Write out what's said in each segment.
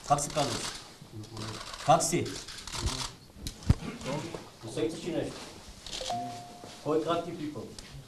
Как се казваш? Как си? Усетиш ли нещо? Кой крати пипъл?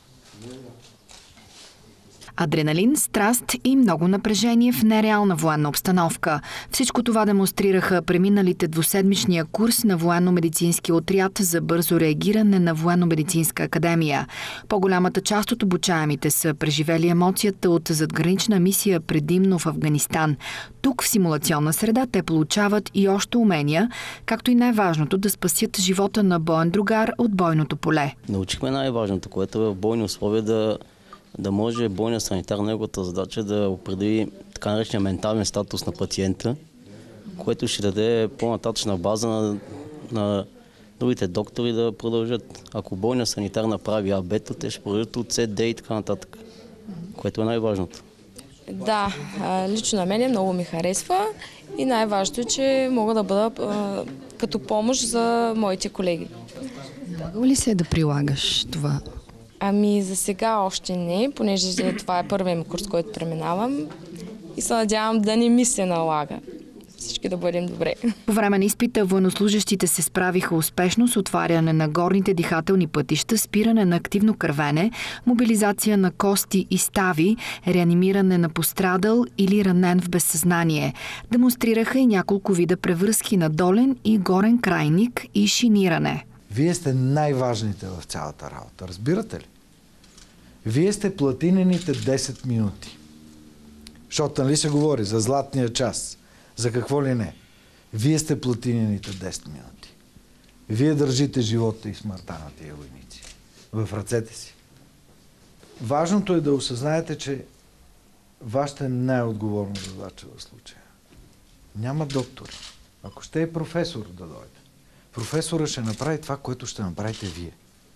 Адреналин, страст и много напрежение в нереална военна обстановка. Всичко това демонстрираха преминалите двуседмичния курс на военно-медицински отряд за бързо реагиране на военно-медицинска академия. По-голямата част от обучаемите са преживели емоцията от задгранична мисия предимно в Афганистан. Тук в симулационна среда те получават и още умения, както и най-важното да спасят живота на боен другар от бойното поле. Научихме най-важното, което е в бойни условия да може бойният санитар, неговата задача да определи така наречения ментален статус на пациента, което ще даде по-нататъчна база на другите доктори да продължат. Ако бойният санитар направи А-бета, те ще продължат от С, Д и така нататък, което е най-важното. Да, лично на мен много ми харесва и най-важното е, че мога да бъда като помощ за моите колеги. Мога ли се да прилагаш това? Ами за сега още не, понеже това е първият курс, който преминавам и се надявам да не ми се налага. Всички да бъдем добре. По време на изпита военнослужещите се справиха успешно с отваряне на горните дихателни пътища, спиране на активно кървене, мобилизация на кости и стави, реанимиране на пострадал или ранен в безсъзнание. Демонстрираха и няколко вида превръзки на долен и горен крайник и шиниране. Вие сте най-важните в цялата работа. Разбирате ли? Вие сте платинените 10 минути. Защото нали се говори за златния час, за какво ли не. Вие сте платинените 10 минути. Вие държите живота и смъртта на тия войници в ръцете си. Важното е да осъзнаете, че вашата е най-отговорна задача в случая. Няма доктор. Ако ще е професор да дойде, професора ще направи това, което ще направите вие.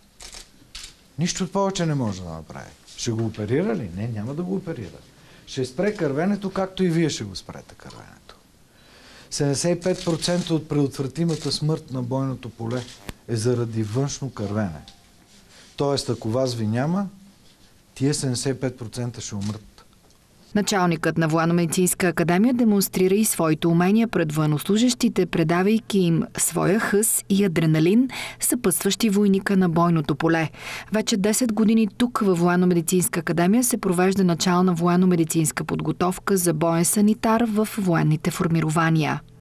Нищо повече не може да направи. Ще го оперира ли? Не, няма да го оперира. Ще спре кървенето, както и вие ще го спрете кървенето. 75% от предотвратимата смърт на бойното поле е заради външно кървене. Тоест, ако вас ви няма, тия 75% ще умрат. Началникът на военно-медицинска академия демонстрира и своите умения пред военнослужещите, предавайки им своя хъс и адреналин, съпътстващи войника на бойното поле. Вече 10 години тук във военно-медицинска академия се провежда начална военно-медицинска подготовка за боен санитар в военните формирования.